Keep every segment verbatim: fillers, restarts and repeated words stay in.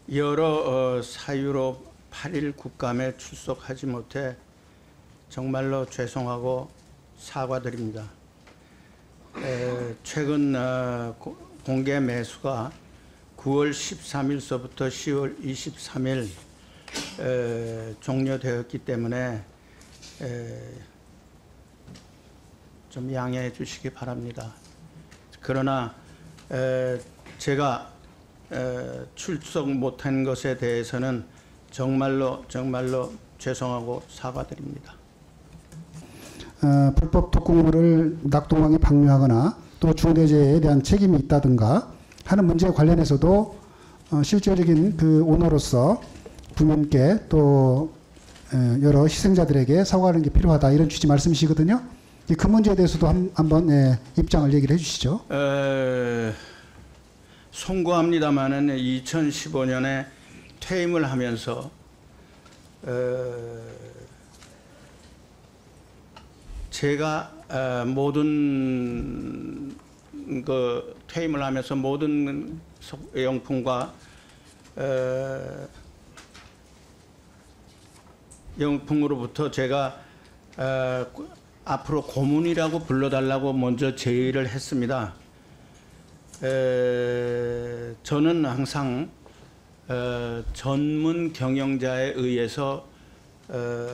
여러 어, 사유로 팔 일 국감에 출석하지 못해 정말로 죄송하고 사과드립니다. 에, 최근 어, 고, 공개 매수가 구월 십삼일서부터 시월 이십삼일 에, 종료되었기 때문에 에, 좀 양해해 주시기 바랍니다. 그러나 에, 제가 에, 출석 못한 것에 대해서는 정말로 정말로 죄송하고 사과드립니다. 어, 불법 독극물을 낙동강에 방류하거나 또 중대재해에 대한 책임이 있다든가 하는 문제에 관련해서도 어, 실질적인 그 오너로서 국민께 또 에, 여러 희생자들에게 사과하는 게 필요하다, 이런 취지 말씀이시거든요. 그 문제에 대해서도 한, 한번 예, 입장을 얘기를 해주시죠. 에, 송구합니다마는 이천십오년에 퇴임을 하면서 에, 제가 에, 모든 그 퇴임을 하면서 모든 영풍과 에, 영풍으로부터 제가 에, 앞으로 고문이라고 불러달라고 먼저 제의를 했습니다. 에, 저는 항상 어, 전문 경영자에 의해서 어,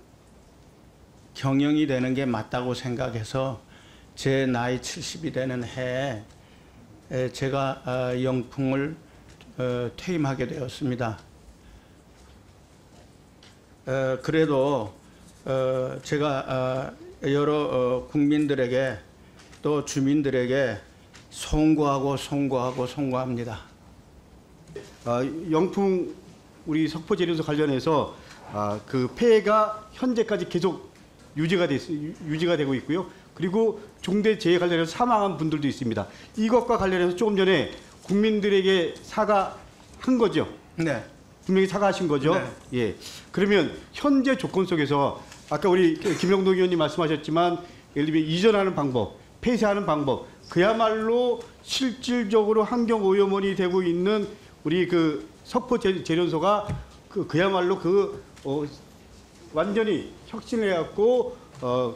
경영이 되는 게 맞다고 생각해서 제 나이 칠십이 되는 해에 에, 제가 어, 영풍을 어, 퇴임하게 되었습니다. 어, 그래도 어, 제가 어, 여러 어, 국민들에게 또 주민들에게 송구하고 송구하고 송구합니다. 아, 영풍 우리 석포재련소 관련해서 아, 그 폐해가 현재까지 계속 유지가 돼, 유지가 되고 있고요. 그리고 중대재해 관련해서 사망한 분들도 있습니다. 이것과 관련해서 조금 전에 국민들에게 사과한 거죠. 네. 분명히 사과하신 거죠. 네. 예. 그러면 현재 조건 속에서 아까 우리 김영동 의원님 말씀하셨지만 예를 들면 이전하는 방법, 폐쇄하는 방법, 그야말로 실질적으로 환경 오염원이 되고 있는 우리 그 석포 재련소가 그 그야말로 그 어, 완전히 혁신을 해갖고 어,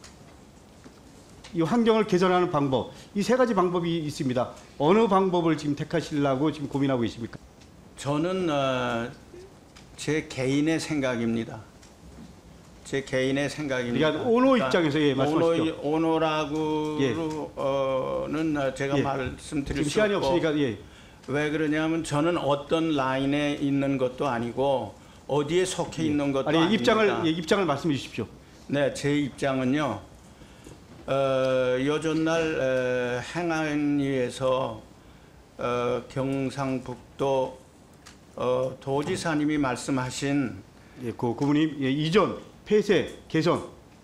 이 환경을 개선하는 방법, 이 세 가지 방법이 있습니다. 어느 방법을 지금 택하시려고 지금 고민하고 계십니까? 저는 어, 제 개인의 생각입니다. 제 개인의 생각입니다. 그러니까 오너 입장에서 예, 말씀하시죠. 오너, 오너라고는 예. 제가 예. 말씀드릴 수 시간이 없고, 없으니까 예. 왜 그러냐면 저는 어떤 라인에 있는 것도 아니고 어디에 속해 예. 있는 것도 아니, 아닙니다. 입장을 예, 입장을 말씀해 주십시오. 네, 제 입장은요. 어, 요전날 어, 행안위에서 어, 경상북도 어, 도지사님이 말씀하신 예, 그 그분이 예, 이전, 폐쇄, 개선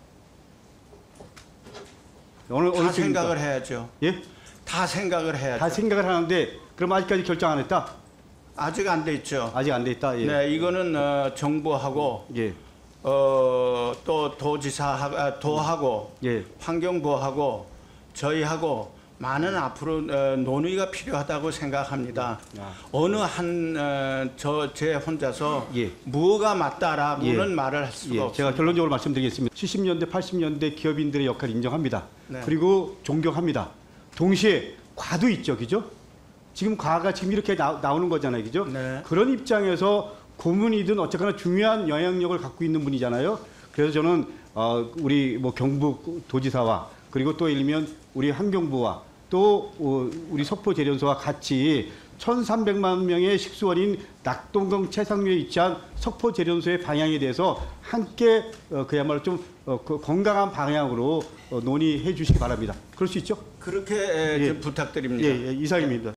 어느 다 어느 생각을 쪽입니까? 해야죠. 예? 다 생각을 해야죠. 다 생각을 하는데 그럼 아직까지 결정 안 했다? 아직 안 돼 있죠. 아직 안 돼 있다. 예. 네, 이거는 어, 정부하고 예. 어, 또 도지사 아, 도하고 예. 환경부하고 저희하고 많은 앞으로 어, 논의가 필요하다고 생각합니다. 아. 어느 한 저 제 혼자서 예. 무엇가 맞다라고는 예. 말을 할 수가 예. 없습니다. 제가 결론적으로 말씀드리겠습니다. 칠십 년대, 팔십 년대 기업인들의 역할을 인정합니다. 네. 그리고 존경합니다. 동시에 과도 있죠, 그죠? 지금 과가 지금 이렇게 나, 나오는 거잖아요, 그죠? 네. 그런 입장에서 고문이든 어쨌거나 중요한 영향력을 갖고 있는 분이잖아요. 그래서 저는 어, 우리 뭐 경북 도지사와 그리고 또 예를 들면 우리 환경부와 또 어, 우리 석포재련소와 같이 천삼백만 명의 식수원인 낙동강 채상류에 위치한 석포재련소의 방향에 대해서 함께 어, 그야말로 좀 어, 그 건강한 방향으로 어, 논의해 주시기 바랍니다. 그럴 수 있죠? 그렇게 에, 예. 좀 부탁드립니다. 예, 예, 이상입니다.